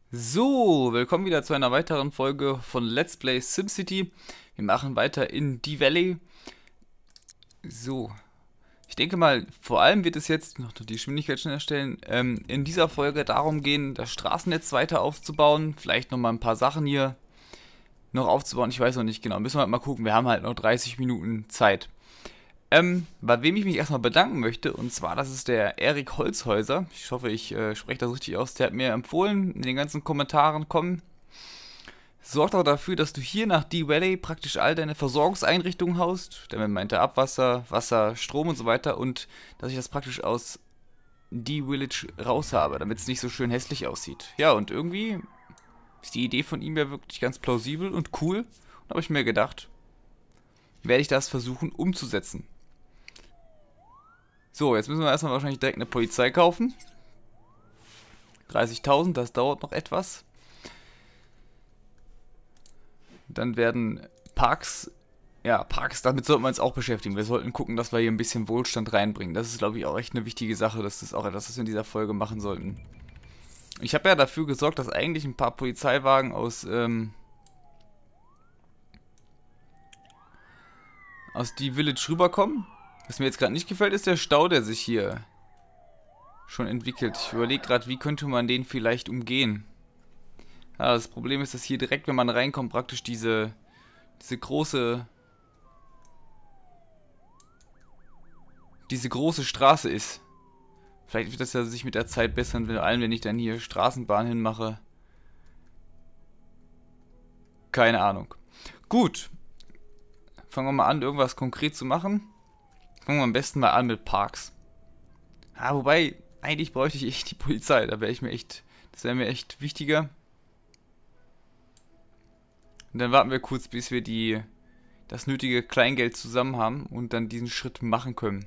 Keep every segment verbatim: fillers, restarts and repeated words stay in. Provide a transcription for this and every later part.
So, willkommen wieder zu einer weiteren Folge von Let's Play SimCity. Wir machen weiter in die Valley. So, ich denke mal, vor allem wird es jetzt, noch die Geschwindigkeit schnell erstellen, ähm, in dieser Folge darum gehen, das Straßennetz weiter aufzubauen. Vielleicht nochmal ein paar Sachen hier noch aufzubauen. Ich weiß noch nicht genau, müssen wir halt mal gucken. Wir haben halt noch dreißig Minuten Zeit. Ähm, bei wem ich mich erstmal bedanken möchte, und zwar, das ist der Erik Holzhäuser. Ich hoffe, ich äh, spreche das richtig aus. Der hat mir empfohlen, in den ganzen Kommentaren kommen. Sorgt auch dafür, dass du hier nach D-Valley praktisch all deine Versorgungseinrichtungen haust. Damit meint er Abwasser, Wasser, Strom und so weiter. Und dass ich das praktisch aus D-Village raus habe, damit es nicht so schön hässlich aussieht. Ja, und irgendwie ist die Idee von ihm ja wirklich ganz plausibel und cool. Da habe ich mir gedacht, werde ich das versuchen umzusetzen. So, jetzt müssen wir erstmal wahrscheinlich direkt eine Polizei kaufen. dreißigtausend, das dauert noch etwas. Dann werden Parks, ja, Parks, damit sollten wir uns auch beschäftigen. Wir sollten gucken, dass wir hier ein bisschen Wohlstand reinbringen. Das ist, glaube ich, auch echt eine wichtige Sache. Das ist auch etwas, was wir in dieser Folge machen sollten. Ich habe ja dafür gesorgt, dass eigentlich ein paar Polizeiwagen aus, ähm, aus die Village rüberkommen. Was mir jetzt gerade nicht gefällt, ist der Stau, der sich hier schon entwickelt. Ich überlege gerade, wie könnte man den vielleicht umgehen. Ja, das Problem ist, dass hier direkt, wenn man reinkommt, praktisch diese, diese große, diese große Straße ist. Vielleicht wird das ja sich mit der Zeit bessern, vor allem wenn ich dann hier Straßenbahn hinmache. Keine Ahnung. Gut. Fangen wir mal an, irgendwas konkret zu machen. Fangen wir am besten mal an mit Parks. Ah, wobei, eigentlich bräuchte ich echt die Polizei. Da wäre ich mir echt, das wäre mir echt wichtiger. Und dann warten wir kurz, bis wir die, das nötige Kleingeld zusammen haben und dann diesen Schritt machen können.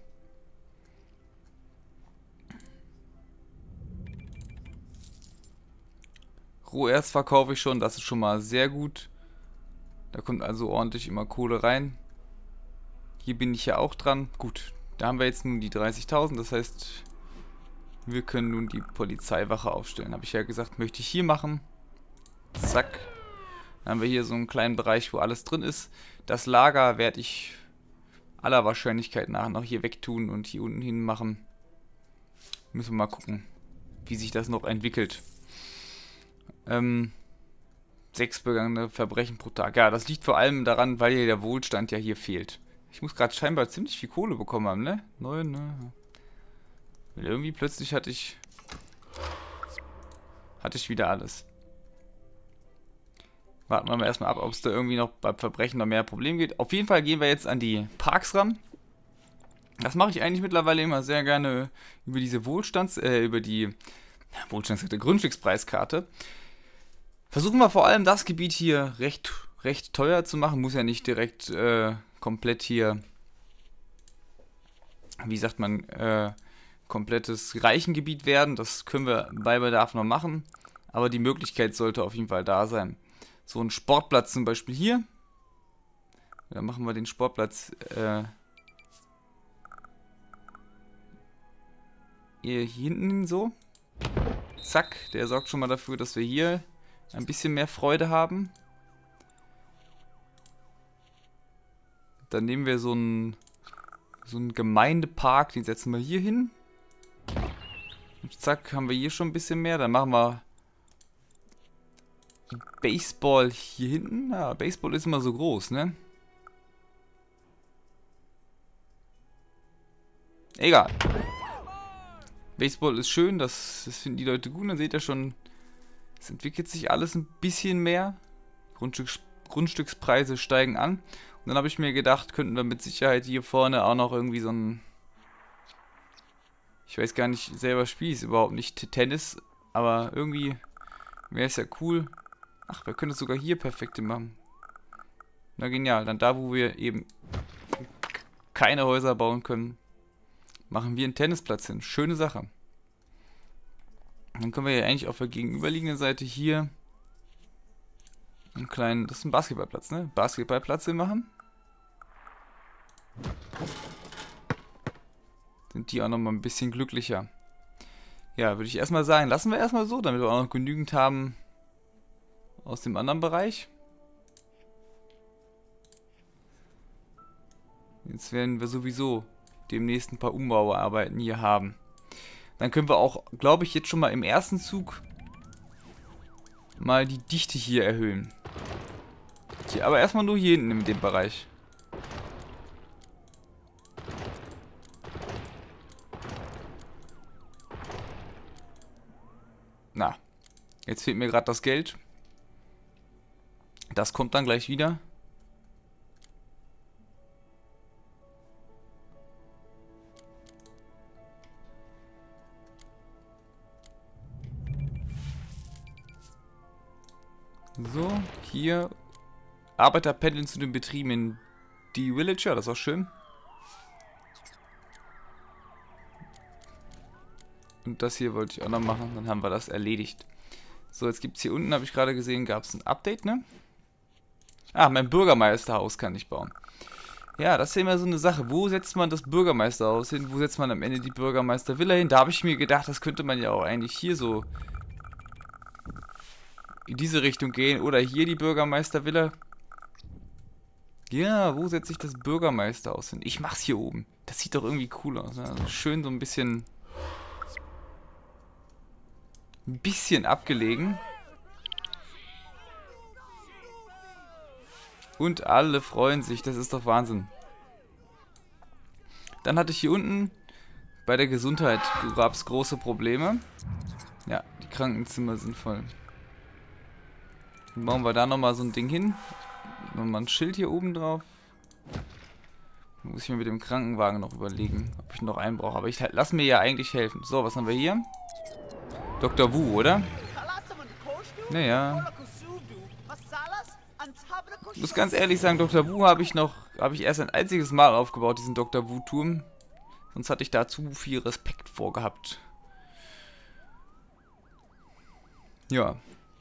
Roherz verkaufe ich schon, das ist schon mal sehr gut. Da kommt also ordentlich immer Kohle rein. Hier bin ich ja auch dran. Gut, da haben wir jetzt nun die dreißigtausend. Das heißt, wir können nun die Polizeiwache aufstellen. Habe ich ja gesagt, möchte ich hier machen. Zack. Dann haben wir hier so einen kleinen Bereich, wo alles drin ist. Das Lager werde ich aller Wahrscheinlichkeit nach noch hier wegtun und hier unten hin machen. Müssen wir mal gucken, wie sich das noch entwickelt. Ähm... Sechs begangene Verbrechen pro Tag. Ja, das liegt vor allem daran, weil hier der Wohlstand ja hier fehlt. Ich muss gerade scheinbar ziemlich viel Kohle bekommen haben, ne? Neun, ne? Weil irgendwie plötzlich hatte ich... Hatte ich wieder alles. Warten wir mal erstmal ab, ob es da irgendwie noch beim Verbrechen noch mehr Probleme geht. Auf jeden Fall gehen wir jetzt an die Parks ran. Das mache ich eigentlich mittlerweile immer sehr gerne über diese Wohlstands... Äh, über die... Wohlstandskarte, Grundstückspreiskarte. Versuchen wir vor allem das Gebiet hier recht, recht teuer zu machen. Muss ja nicht direkt äh, komplett hier, wie sagt man, äh, komplettes Reichengebiet werden. Das können wir bei Bedarf noch machen. Aber die Möglichkeit sollte auf jeden Fall da sein. So ein Sportplatz zum Beispiel hier. Dann machen wir den Sportplatz äh, hier hinten so. Zack, der sorgt schon mal dafür, dass wir hier ein bisschen mehr Freude haben. Dann nehmen wir so einen so einen Gemeindepark, den setzen wir hier hin. Und zack, haben wir hier schon ein bisschen mehr. Dann machen wir Baseball hier hinten. Ja, Baseball ist immer so groß, ne? Egal. Baseball ist schön, das, das finden die Leute gut. Dann seht ihr schon, es entwickelt sich alles ein bisschen mehr. Grundstück, Grundstückspreise steigen an. Und dann habe ich mir gedacht, könnten wir mit Sicherheit hier vorne auch noch irgendwie so ein... Ich weiß gar nicht, selber spiele ich es überhaupt nicht, Tennis. Aber irgendwie wäre es ja cool. Ach, wir können es sogar hier perfekt machen. Na genial, dann da, wo wir eben keine Häuser bauen können, machen wir einen Tennisplatz hin. Schöne Sache. Dann können wir ja eigentlich auf der gegenüberliegenden Seite hier einen kleinen, das ist ein Basketballplatz, ne? Basketballplatz hin machen. Sind die auch nochmal ein bisschen glücklicher. Ja, würde ich erstmal sagen, lassen wir erstmal so, damit wir auch noch genügend haben, aus dem anderen Bereich. Jetzt werden wir sowieso demnächst ein paar Umbauarbeiten hier haben. Dann können wir auch, glaube ich, jetzt schon mal im ersten Zug mal die Dichte hier erhöhen. Hier, aber erstmal nur hier hinten in dem Bereich. Na, jetzt fehlt mir gerade das Geld. Das kommt dann gleich wieder. So, hier. Arbeiter pendeln zu den Betrieben in die Villager, das ist auch schön. Und das hier wollte ich auch noch machen, dann haben wir das erledigt. So, jetzt gibt es hier unten, habe ich gerade gesehen, gab es ein Update, ne? Ah, mein Bürgermeisterhaus kann ich bauen. Ja, das ist ja immer so eine Sache. Wo setzt man das Bürgermeisterhaus hin? Wo setzt man am Ende die Bürgermeistervilla hin? Da habe ich mir gedacht, das könnte man ja auch eigentlich hier so in diese Richtung gehen. Oder hier die Bürgermeistervilla. Ja, wo setze ich das Bürgermeisterhaus hin? Ich mach's hier oben. Das sieht doch irgendwie cool aus. Ne? Also schön so ein bisschen... Ein bisschen abgelegen. Und alle freuen sich. Das ist doch Wahnsinn. Dann hatte ich hier unten bei der Gesundheit gab es große Probleme. Ja, die Krankenzimmer sind voll. Dann bauen wir da nochmal so ein Ding hin. Nochmal ein Schild hier oben drauf. Muss ich mir mit dem Krankenwagen noch überlegen, ob ich noch einen brauche. Aber ich lass mir ja eigentlich helfen. So, was haben wir hier? Doktor Wu, oder? Naja. Ich muss ganz ehrlich sagen, Doktor Wu habe ich noch, habe ich erst ein einziges Mal aufgebaut, diesen Doktor Wu-Turm. Sonst hatte ich da zu viel Respekt vorgehabt. Ja.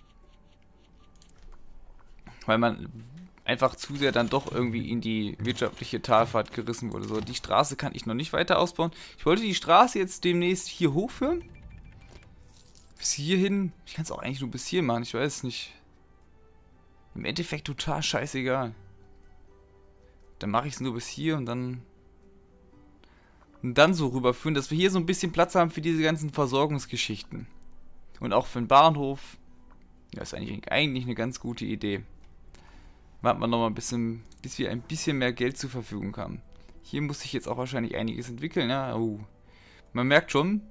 Weil man einfach zu sehr dann doch irgendwie in die wirtschaftliche Talfahrt gerissen wurde. So, die Straße kann ich noch nicht weiter ausbauen. Ich wollte die Straße jetzt demnächst hier hochführen. Bis hierhin. Ich kann es auch eigentlich nur bis hier machen, ich weiß es nicht. Im Endeffekt total scheißegal. Dann mache ich es nur bis hier und dann... Und dann so rüberführen, dass wir hier so ein bisschen Platz haben für diese ganzen Versorgungsgeschichten. Und auch für den Bahnhof. Ja, ist eigentlich, eigentlich eine ganz gute Idee. Warten wir noch mal ein bisschen, bis wir ein bisschen mehr Geld zur Verfügung haben. Hier muss sich jetzt auch wahrscheinlich einiges entwickeln, ja. Oh. Man merkt schon,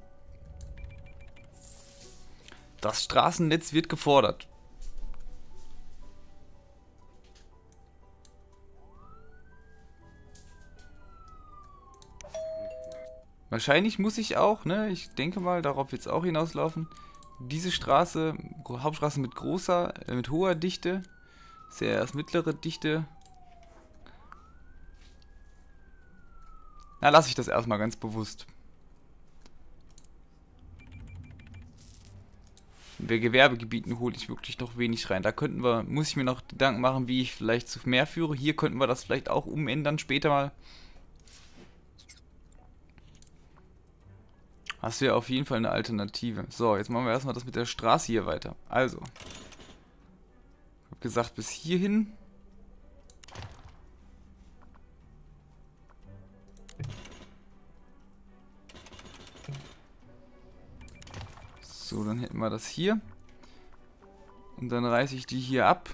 das Straßennetz wird gefordert. Wahrscheinlich muss ich auch, ne, ich denke mal, darauf wird es auch hinauslaufen, diese Straße, Hauptstraße mit großer, äh, mit hoher Dichte, sehr erst mittlere Dichte. Na, lasse ich das erstmal ganz bewusst. Bei Gewerbegebieten hole ich wirklich noch wenig rein. Da könnten wir, muss ich mir noch Gedanken machen, wie ich vielleicht zu mehr führe. Hier könnten wir das vielleicht auch umändern später mal. Das wäre auf jeden Fall eine Alternative. So, jetzt machen wir erstmal das mit der Straße hier weiter. Also. Ich habe gesagt, bis hierhin. So, dann hätten wir das hier. Und dann reiße ich die hier ab.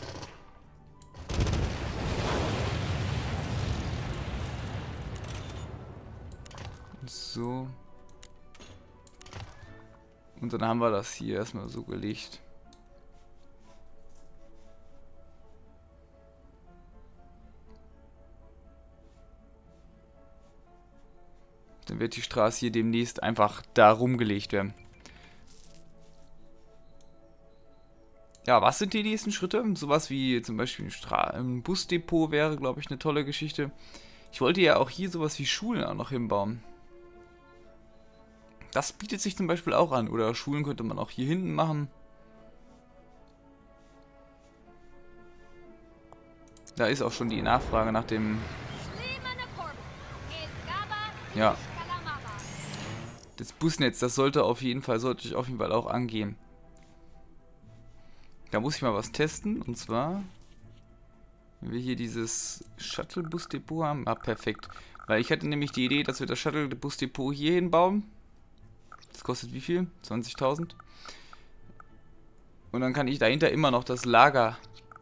So. Und dann haben wir das hier erstmal so gelegt. Dann wird die Straße hier demnächst einfach da rumgelegt werden. Ja, was sind die nächsten Schritte? Sowas wie zum Beispiel ein, Stra ein Busdepot wäre, glaube ich, eine tolle Geschichte. Ich wollte ja auch hier sowas wie Schulen auch noch hinbauen. Das bietet sich zum Beispiel auch an. Oder Schulen könnte man auch hier hinten machen. Da ist auch schon die Nachfrage nach dem... Ja. Das Busnetz, das sollte auf jeden Fall, sollte ich auf jeden Fall auch angehen. Da muss ich mal was testen. Und zwar, wenn wir hier dieses Shuttle-Bus-Depot haben. Ah, perfekt. Weil ich hatte nämlich die Idee, dass wir das Shuttle-Bus-Depot hier hinbauen. Das kostet wie viel? zwanzigtausend. Und dann kann ich dahinter immer noch das Lager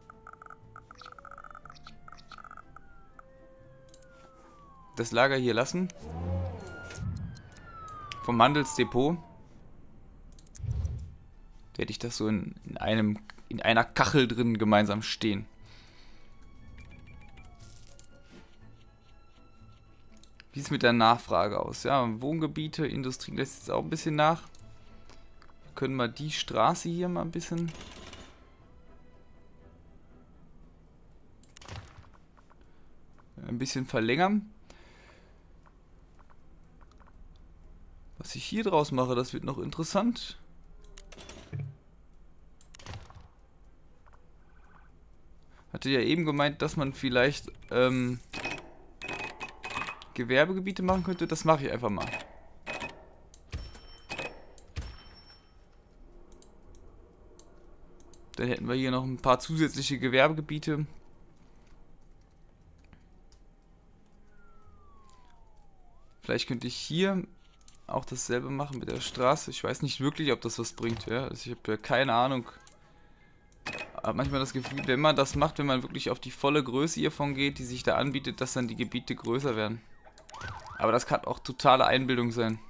das Lager hier lassen. Vom Handelsdepot. Werde ich das so in, in einem in einer Kachel drin gemeinsam stehen. Wie sieht es mit der Nachfrage aus? Ja, Wohngebiete, Industrie lässt jetzt auch ein bisschen nach. Wir können mal die Straße hier mal ein bisschen ein bisschen verlängern. Was ich hier draus mache, das wird noch interessant. Hatte ja eben gemeint, dass man vielleicht ähm, Gewerbegebiete machen könnte. Das mache ich einfach mal. Dann hätten wir hier noch ein paar zusätzliche Gewerbegebiete. Vielleicht könnte ich hier auch dasselbe machen mit der Straße. Ich weiß nicht wirklich, ob das was bringt. Ja? Also ich habe ja keine Ahnung. habe manchmal das Gefühl, wenn man das macht, wenn man wirklich auf die volle Größe hiervon geht, die sich da anbietet, dass dann die Gebiete größer werden. Aber das kann auch totale Einbildung sein.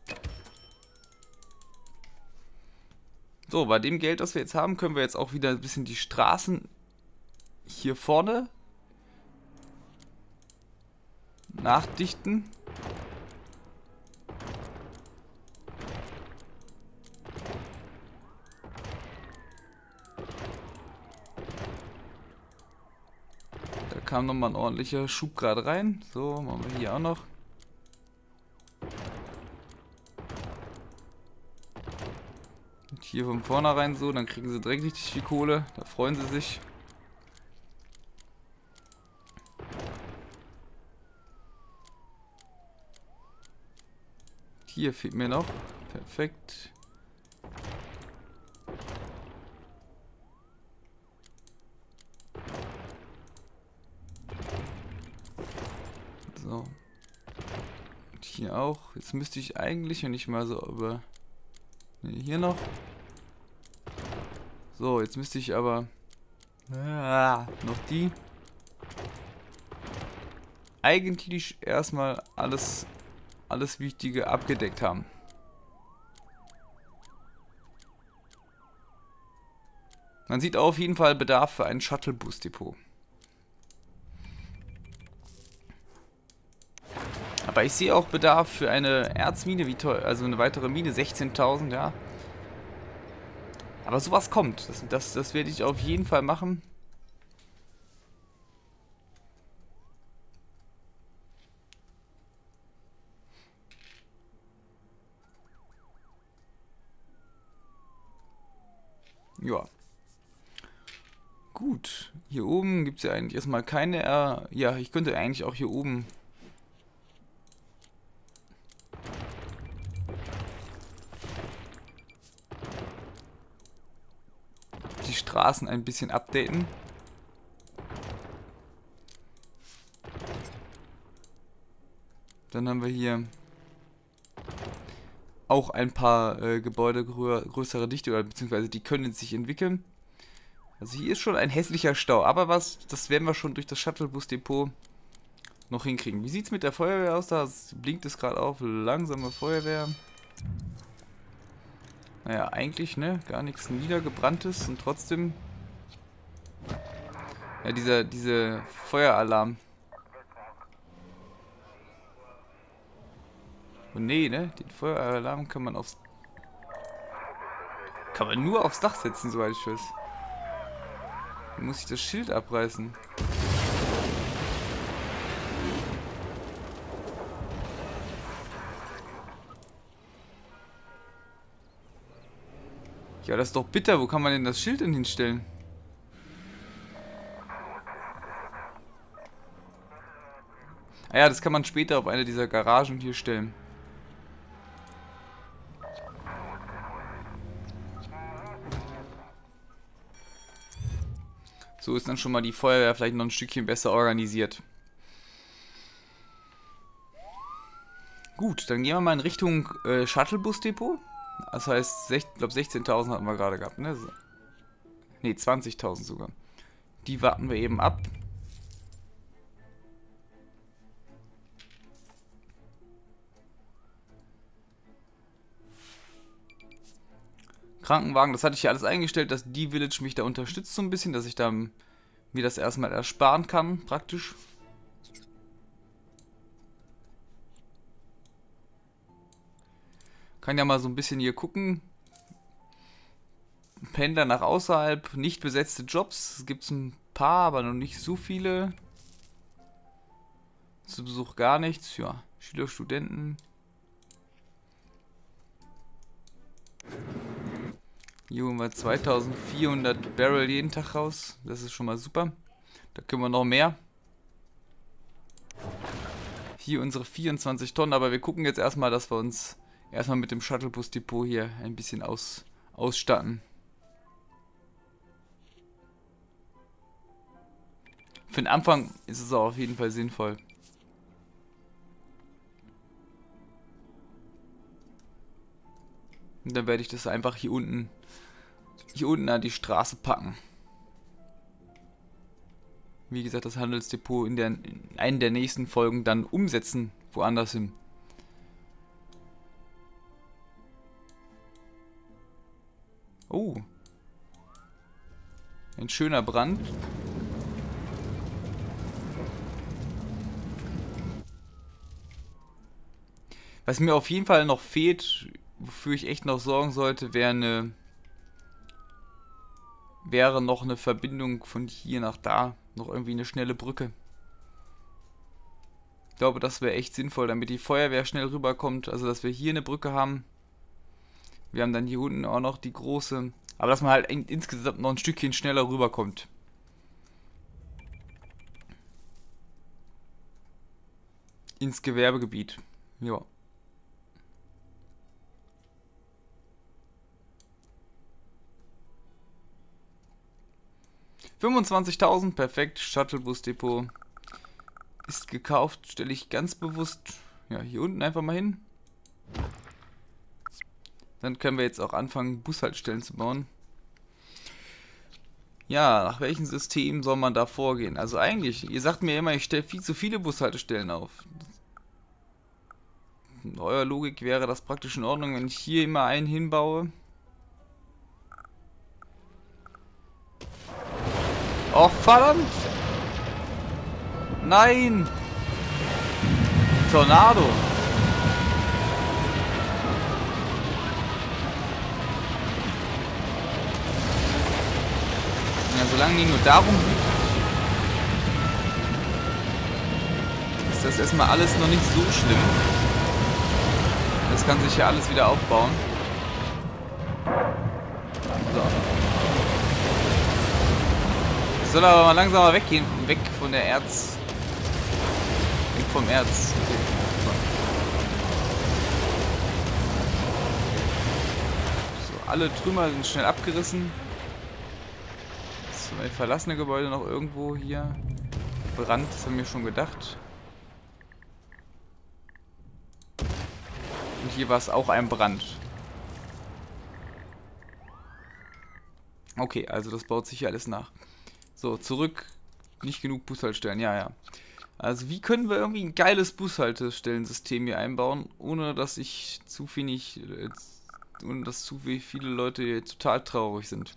So, bei dem Geld, das wir jetzt haben, können wir jetzt auch wieder ein bisschen die Straßen hier vorne nachdichten. Da kam nochmal ein ordentlicher Schub gerade rein. So, machen wir hier auch noch. Und hier von vornherein so, dann kriegen sie direkt richtig viel Kohle. Da freuen sie sich. Hier fehlt mir noch. Perfekt. So. Und hier auch. Jetzt müsste ich eigentlich, wenn ich mal so über... Nee, hier noch. So, jetzt müsste ich aber... Ah, noch die. Eigentlich erstmal alles... alles Wichtige abgedeckt haben. Man sieht auf jeden Fall Bedarf für ein Shuttle-Bus-Depot. Aber ich sehe auch Bedarf für eine Erzmine, wie teuer, also eine weitere Mine, sechzehntausend, ja. Aber sowas kommt. Das, das, das werde ich auf jeden Fall machen. Ja. Gut. Hier oben gibt es ja eigentlich erstmal keine... Äh, ja, ich könnte eigentlich auch hier oben... die Straßen ein bisschen updaten. Dann haben wir hier auch ein paar äh, Gebäude grö größere Dichte, oder beziehungsweise die können sich entwickeln. Also hier ist schon ein hässlicher Stau, aber was, das werden wir schon durch das Shuttlebus-Depot noch hinkriegen. Wie sieht es mit der Feuerwehr aus? Da blinkt es gerade auf, langsame Feuerwehr. Naja, eigentlich, ne, gar nichts niedergebranntes und trotzdem... Ja, dieser, diese Feueralarm. Oh nee, ne, den Feueralarm kann man aufs... Kann man nur aufs Dach setzen, soweit ich weiß. Dann muss ich das Schild abreißen. Ja, das ist doch bitter. Wo kann man denn das Schild denn hinstellen? Ah ja, das kann man später auf eine dieser Garagen hier stellen. So ist dann schon mal die Feuerwehr vielleicht noch ein Stückchen besser organisiert. Gut, dann gehen wir mal in Richtung äh, Shuttlebus-Depot. Das heißt, ich glaube sechzehntausend hatten wir gerade gehabt, ne? Ne, zwanzigtausend sogar. Die warten wir eben ab. Krankenwagen, das hatte ich ja alles eingestellt, dass die Village mich da unterstützt so ein bisschen, dass ich da mir das erstmal ersparen kann, praktisch. Kann ja mal so ein bisschen hier gucken. Pendler nach außerhalb, nicht besetzte Jobs. Es gibt ein paar, aber noch nicht so viele. Zu Besuch gar nichts. Ja, Schüler, Studenten. Hier holen wir zweitausendvierhundert Barrel jeden Tag raus. Das ist schon mal super. Da können wir noch mehr. Hier unsere vierundzwanzig Tonnen. Aber wir gucken jetzt erstmal, dass wir uns erstmal mit dem Shuttlebus-Depot hier ein bisschen aus, ausstatten. Für den Anfang ist es auch auf jeden Fall sinnvoll. Und dann werde ich das einfach hier unten, hier unten an die Straße packen. Wie gesagt, das Handelsdepot in, der, in einer der nächsten Folgen dann umsetzen, woanders hin. Oh. Ein schöner Brand. Was mir auf jeden Fall noch fehlt, wofür ich echt noch sorgen sollte, wäre eine wäre noch eine Verbindung von hier nach da. Noch irgendwie eine schnelle Brücke. Ich glaube, das wäre echt sinnvoll, damit die Feuerwehr schnell rüberkommt. Also, dass wir hier eine Brücke haben. Wir haben dann hier unten auch noch die große. Aber dass man halt in, insgesamt noch ein Stückchen schneller rüberkommt. Ins Gewerbegebiet. Ja. fünfundzwanzigtausend, perfekt. Shuttlebus-Depot ist gekauft. Stelle ich ganz bewusst ja, hier unten einfach mal hin. Dann können wir jetzt auch anfangen, Bushaltestellen zu bauen. Ja, nach welchem System soll man da vorgehen? Also eigentlich, ihr sagt mir immer, ich stelle viel zu viele Bushaltestellen auf. In eurer Logik wäre das praktisch in Ordnung, wenn ich hier immer einen hinbaue. Oh, verdammt! Nein! Tornado! Ja, solange die nur darum geht, ist das erstmal alles noch nicht so schlimm. Das kann sich ja alles wieder aufbauen. So. Ich soll aber mal langsamer weggehen, weg von der Erz. Weg vom Erz. Okay. So, alle Trümmer sind schnell abgerissen. Zwei verlassene Gebäude noch irgendwo hier. Brand, das haben wir schon gedacht. Und hier war es auch ein Brand. Okay, also das baut sich hier alles nach. So, zurück. Nicht genug Bushaltestellen, ja, ja. Also wie können wir irgendwie ein geiles Bushaltestellensystem hier einbauen, ohne dass ich zu wenig, äh, ohne dass zu viele Leute hier total traurig sind.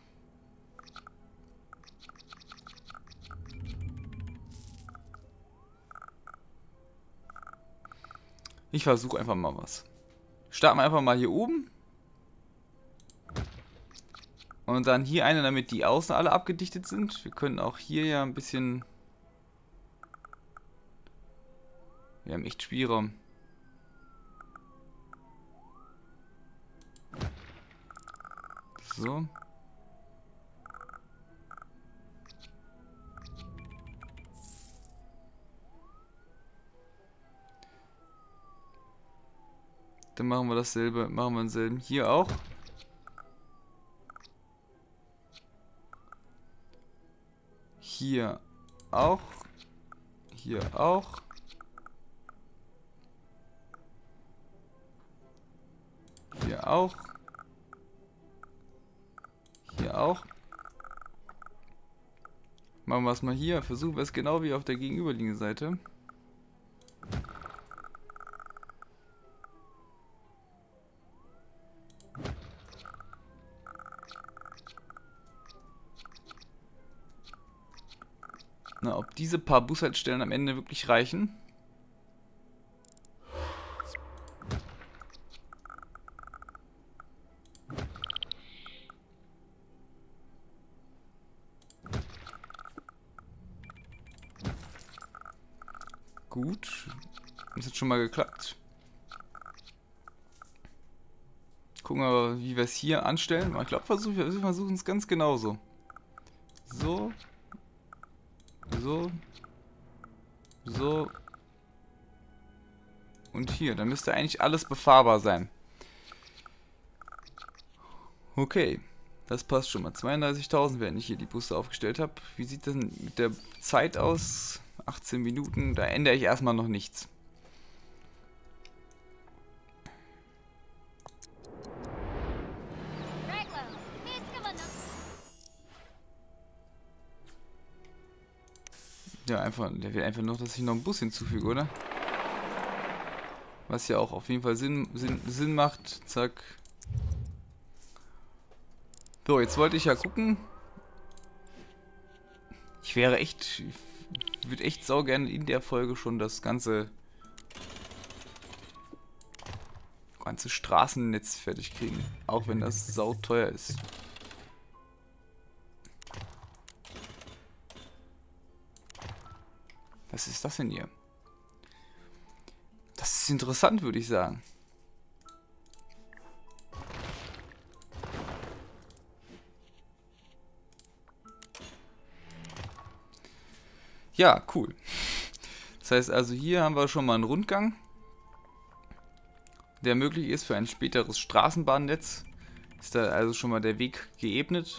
Ich versuche einfach mal was. Starten wir einfach mal hier oben. Und dann hier eine, damit die außen alle abgedichtet sind. Wir können auch hier ja ein bisschen... Wir haben echt Spielraum. So. Dann machen wir dasselbe, machen wir denselben hier auch. Hier auch. Hier auch. Hier auch. Hier auch. Machen wir es mal hier. Versuchen wir es genau wie auf der gegenüberliegenden Seite. Na, ob diese paar Bushaltestellen am Ende wirklich reichen? Gut. Das hat schon mal geklappt. Gucken wir mal, wie wir es hier anstellen. Ich glaube, wir versuchen es ganz genauso. So. So. So. Und hier. Dann müsste eigentlich alles befahrbar sein. Okay. Das passt schon mal. zweiunddreißigtausend, während ich hier die Busse aufgestellt habe. Wie sieht das mit der Zeit aus? achtzehn Minuten. Da ändere ich erstmal noch nichts. Ja, einfach, der will einfach noch, dass ich noch einen Bus hinzufüge, oder? Was ja auch auf jeden Fall Sinn, Sinn, Sinn macht. Zack. So, jetzt wollte ich ja gucken. Ich wäre echt... Ich würde echt sau gerne in der Folge schon das ganze... ganze Straßennetz fertig kriegen. Auch wenn das sau teuer ist. Was ist das denn hier? Das ist interessant, würde ich sagen. Ja, cool. Das heißt also, hier haben wir schon mal einen Rundgang, der möglich ist für ein späteres Straßenbahnnetz. Ist da also schon mal der Weg geebnet.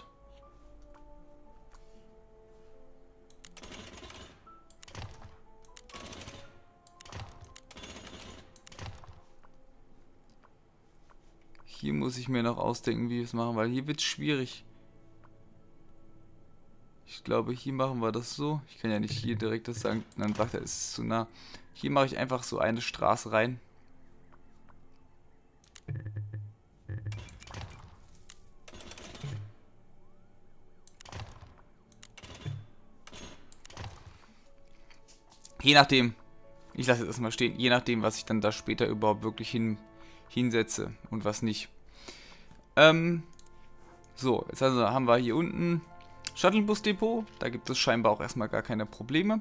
Hier muss ich mir noch ausdenken, wie wir es machen, weil hier wird es schwierig. Ich glaube, hier machen wir das so. Ich kann ja nicht hier direkt das sagen, dann sagt er, es ist zu nah. Hier mache ich einfach so eine Straße rein. Je nachdem, ich lasse es erstmal stehen, je nachdem, was ich dann da später überhaupt wirklich hin, hinsetze und was nicht. Ähm, so, jetzt also haben wir hier unten Shuttlebus-Depot. Da gibt es scheinbar auch erstmal gar keine Probleme.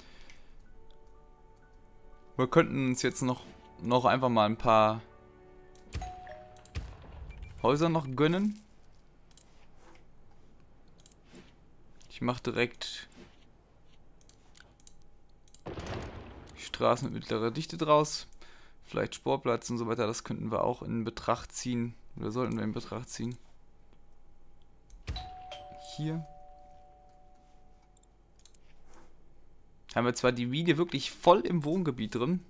Wir könnten uns jetzt noch, noch einfach mal ein paar Häuser noch gönnen. Ich mache direkt Straßen mit mittlerer Dichte draus. Vielleicht Sportplatz und so weiter. Das könnten wir auch in Betracht ziehen. Oder sollten wir in Betracht ziehen. Hier. Haben wir zwar die Wiede wirklich voll im Wohngebiet drin.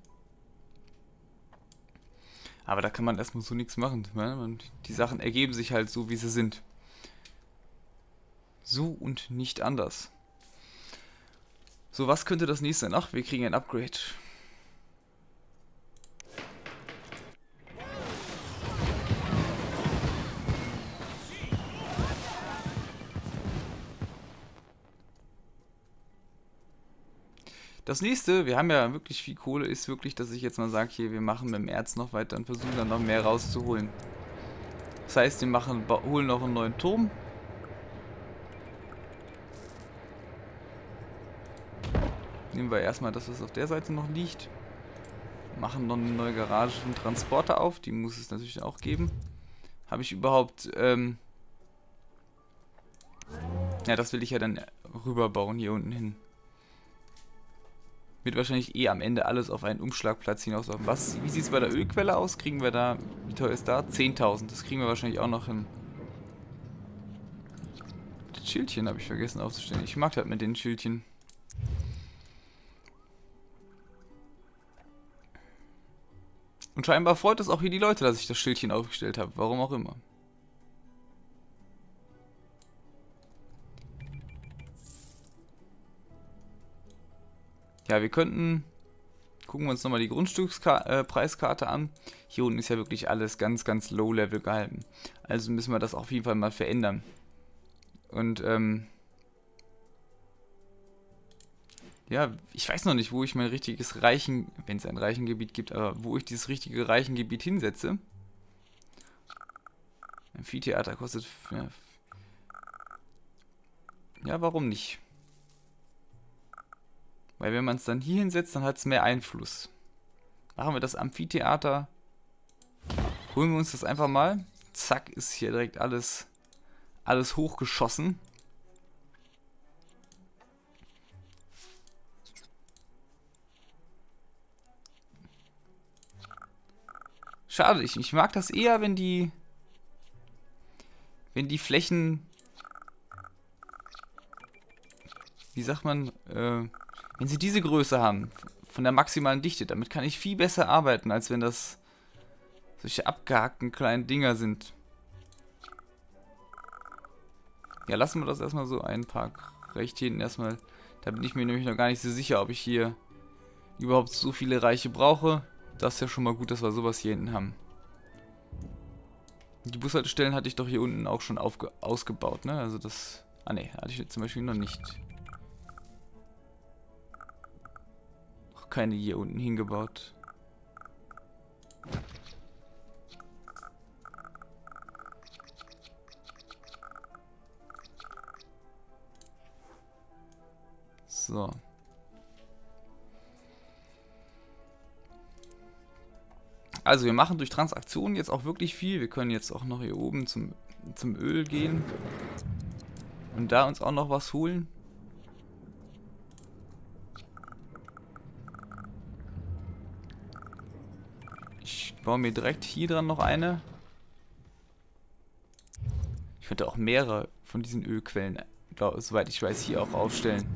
Aber da kann man erstmal so nichts machen. Ne? Die Sachen ergeben sich halt so, wie sie sind. So und nicht anders. So, was könnte das nächste sein? Ach, wir kriegen ein Upgrade. Das nächste, wir haben ja wirklich viel Kohle, ist wirklich, dass ich jetzt mal sage, hier, wir machen mit dem Erz noch weiter und versuchen dann noch mehr rauszuholen. Das heißt, wir machen, holen noch einen neuen Turm. Nehmen wir erstmal das, was auf der Seite noch liegt. Machen noch eine neue Garage für den Transporter auf, die muss es natürlich auch geben. Habe ich überhaupt, ähm... ja, das will ich ja dann rüberbauen hier unten hin. Wird wahrscheinlich eh am Ende alles auf einen Umschlagplatz hinauslaufen. Was, wie sieht es bei der Ölquelle aus? Kriegen wir da, wie teuer ist da? zehntausend. Das kriegen wir wahrscheinlich auch noch hin. Schildchen habe ich vergessen aufzustellen. Ich mag halt mit den Schildchen. Und scheinbar freut es auch hier die Leute, dass ich das Schildchen aufgestellt habe. Warum auch immer. Ja, wir könnten... Gucken wir uns nochmal die Grundstückspreiskarte an. Hier unten ist ja wirklich alles ganz, ganz low-level gehalten. Also müssen wir das auf jeden Fall mal verändern. Und, ähm... ja, ich weiß noch nicht, wo ich mein richtiges Reichen... Wenn es ein Reichengebiet gibt, aber wo ich dieses richtige Reichengebiet hinsetze. Amphitheater kostet... Ja, ja warum nicht? Weil wenn man es dann hier hinsetzt, dann hat es mehr Einfluss. Machen wir das Amphitheater. Holen wir uns das einfach mal. Zack, ist hier direkt alles, alles hochgeschossen. Schade, ich, ich mag das eher, wenn die, wenn die Flächen, wie sagt man, äh, wenn sie diese Größe haben, von der maximalen Dichte, damit kann ich viel besser arbeiten, als wenn das solche abgehackten kleinen Dinger sind. Ja, lassen wir das erstmal so ein paar recht hinten erstmal. Da bin ich mir nämlich noch gar nicht so sicher, ob ich hier überhaupt so viele Reiche brauche. Das ist ja schon mal gut, dass wir sowas hier hinten haben. Die Bushaltestellen hatte ich doch hier unten auch schon aufge ausgebaut, ne? Also das... Ah ne, hatte ich zum Beispiel noch nicht. Noch keine hier unten hingebaut. So. Also wir machen durch Transaktionen jetzt auch wirklich viel. Wir können jetzt auch noch hier oben zum, zum Öl gehen. Und da uns auch noch was holen. Ich baue mir direkt hier dran noch eine. Ich könnte auch mehrere von diesen Ölquellen, soweit ich weiß, hier auch aufstellen.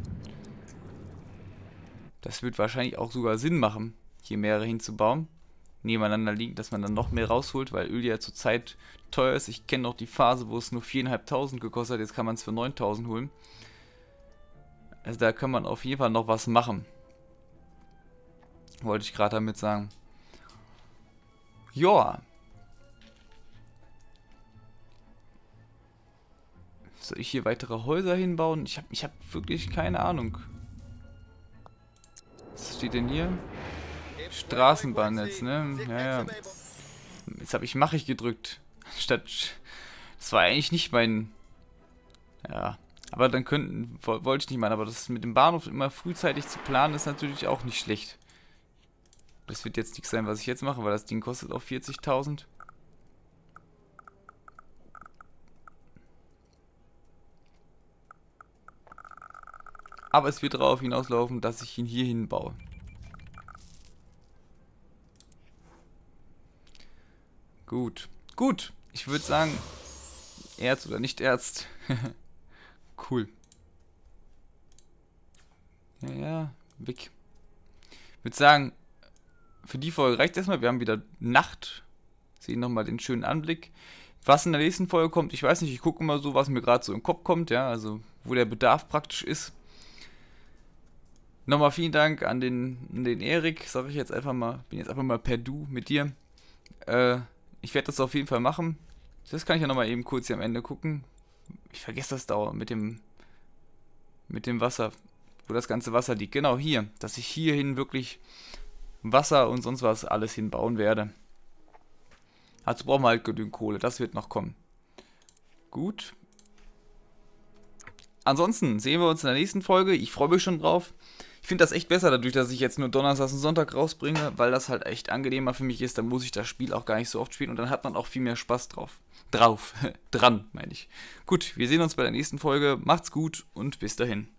Das wird wahrscheinlich auch sogar Sinn machen, hier mehrere hinzubauen. Nebeneinander liegen, dass man dann noch mehr rausholt, weil Öl ja zurzeit teuer ist. Ich kenne noch die Phase, wo es nur viertausendfünfhundert gekostet hat, jetzt kann man es für neuntausend holen. Also da kann man auf jeden Fall noch was machen. Wollte ich gerade damit sagen. Joa. Soll ich hier weitere Häuser hinbauen? Ich habe ich hab wirklich keine Ahnung. Was steht denn hier? Straßenbahnnetz, ne? Ja, ja. Jetzt habe ich Mach ich gedrückt. Statt. Das war eigentlich nicht mein. Ja. Aber dann könnten. Wollte ich nicht meinen, aber das mit dem Bahnhof immer frühzeitig zu planen, ist natürlich auch nicht schlecht. Das wird jetzt nichts sein, was ich jetzt mache, weil das Ding kostet auch vierzigtausend. Aber es wird darauf hinauslaufen, dass ich ihn hier hinbaue. Gut. Gut. Ich würde sagen, Erz oder nicht Erz. Cool. Ja, ja, weg. Ich würde sagen, für die Folge reicht es erstmal. Wir haben wieder Nacht. Sehen nochmal den schönen Anblick. Was in der nächsten Folge kommt, ich weiß nicht. Ich gucke mal so, was mir gerade so im Kopf kommt. Ja, also wo der Bedarf praktisch ist. Nochmal vielen Dank an den, an den Erik. Sage ich jetzt einfach mal. Bin jetzt einfach mal per Du mit dir. Äh... Ich werde das auf jeden Fall machen. Das kann ich ja nochmal eben kurz hier am Ende gucken. Ich vergesse das dauernd mit dem mit dem Wasser, wo das ganze Wasser liegt. Genau, hier. Dass ich hierhin wirklich Wasser und sonst was alles hinbauen werde. Dazu brauchen wir halt genügend Kohle. Das wird noch kommen. Gut. Ansonsten sehen wir uns in der nächsten Folge. Ich freue mich schon drauf. Ich finde das echt besser, dadurch, dass ich jetzt nur Donnerstag und Sonntag rausbringe, weil das halt echt angenehmer für mich ist. Dann muss ich das Spiel auch gar nicht so oft spielen und dann hat man auch viel mehr Spaß drauf. Drauf. Dran, meine ich. Gut, wir sehen uns bei der nächsten Folge. Macht's gut und bis dahin.